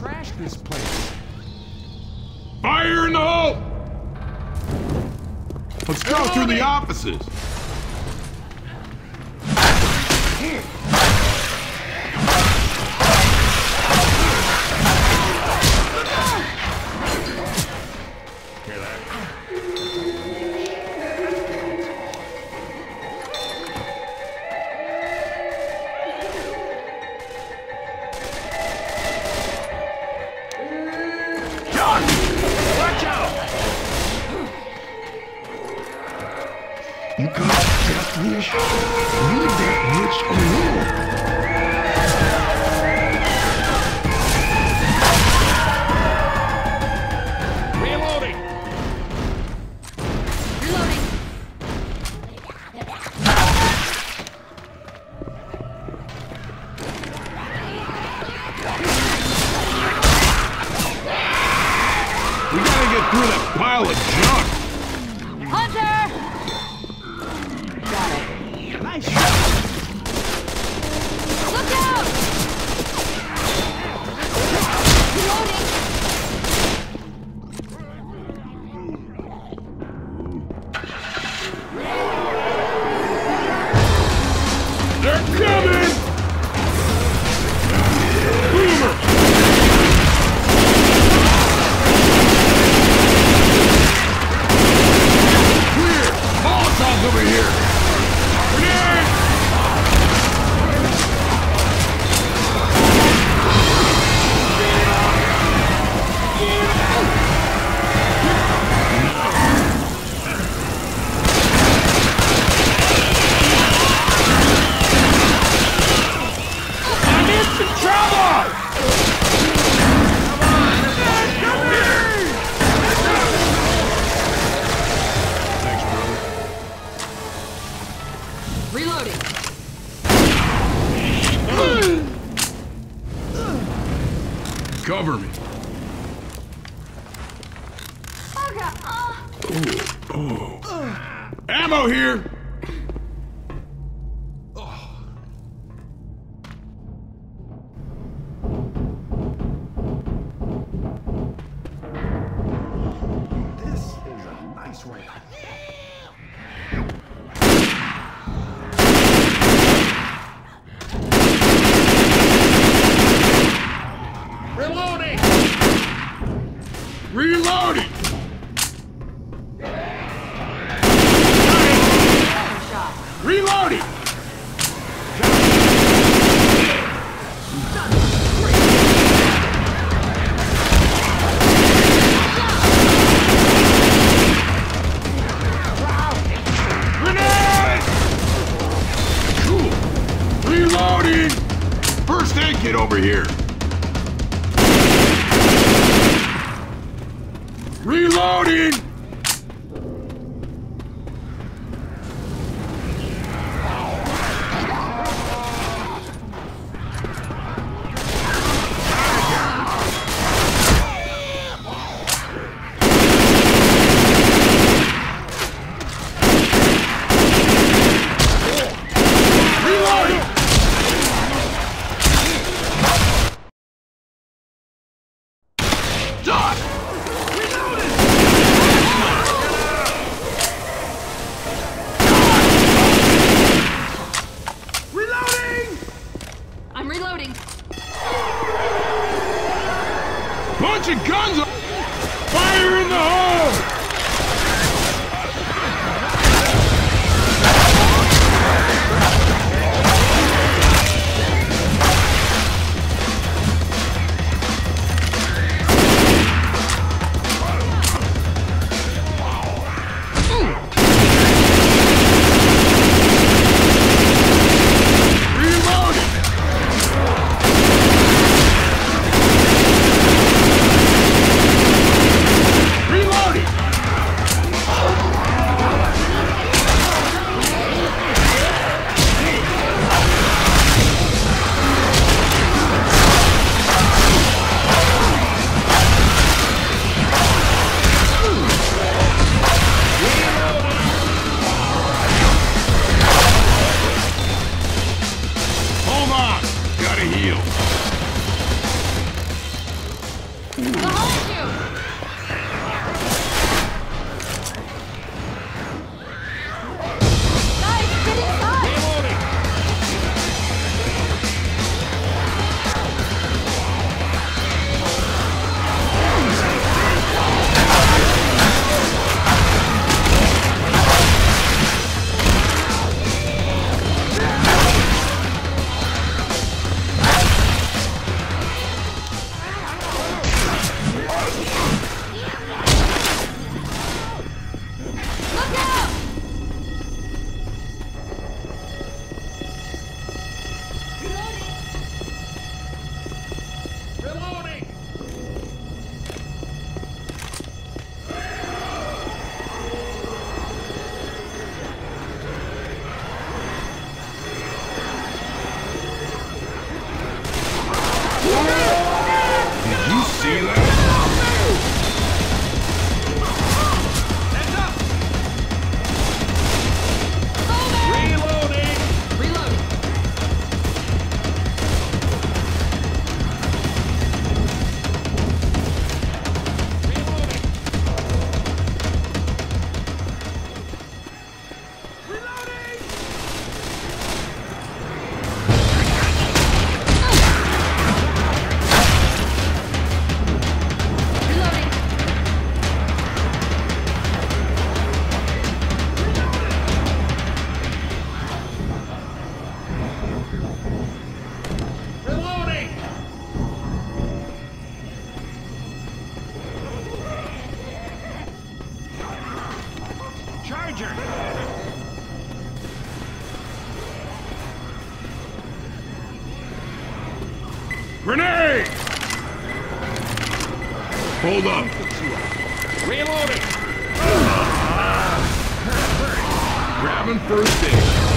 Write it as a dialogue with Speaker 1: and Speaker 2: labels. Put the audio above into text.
Speaker 1: trash this place.
Speaker 2: Fire in the hole! Let's go through the offices.
Speaker 3: You got that wish? Need that wish a little.
Speaker 1: Reloading!
Speaker 4: Reloading!
Speaker 2: We gotta get through that pile of junk.
Speaker 4: Hunter! Got it.
Speaker 1: Nice shot!
Speaker 4: Look out! Reloading!
Speaker 2: They're coming! Boomer! Clear! Molotov's over here! Grenade! I'm in some trouble! Thanks, brother.
Speaker 4: Reloading!
Speaker 2: Cover me. Ammo here!
Speaker 1: This is a nice rifle. Reloading!
Speaker 2: Reloading! Reloading! Grenade! Cool. Reloading! First aid kit over here. Reloading! Reloading! Done! Reloading!
Speaker 4: I'm reloading!
Speaker 2: Bunch of guns! Fire in the hole! Reloading! Reloading! Hold on! Gotta heal.
Speaker 4: Behind you! Guys, get inside!
Speaker 2: Reloading!
Speaker 4: Look out!
Speaker 2: Reloading!
Speaker 3: Did you see that?
Speaker 2: Heads up!
Speaker 4: Over!
Speaker 2: Reloading!
Speaker 4: Reloading.
Speaker 2: Reloading! Reloading!
Speaker 4: Reloading.
Speaker 2: Reloading! Charger!
Speaker 3: Grenade! Hold up.
Speaker 2: Reloading!
Speaker 3: Grabbing first aid.